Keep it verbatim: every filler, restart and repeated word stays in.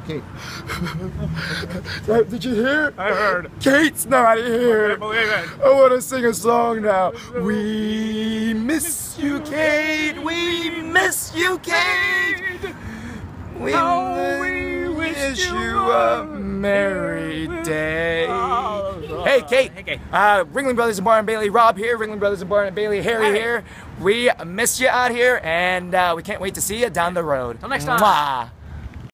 Kate. Did you hear? I heard. Kate's not here. I can't believe it. I want to sing a song now. We miss you, Kate. We miss you, Kate. We, Oh, we wish you a merry day. Hey, Kate. Hey, Kate. Uh, Ringling Brothers and Barn Bailey. Rob here. Ringling Brothers and Barn and Bailey. Harry Hey. here. We miss you out here, and uh, we can't wait to see you down the road. Till next time. Mwah.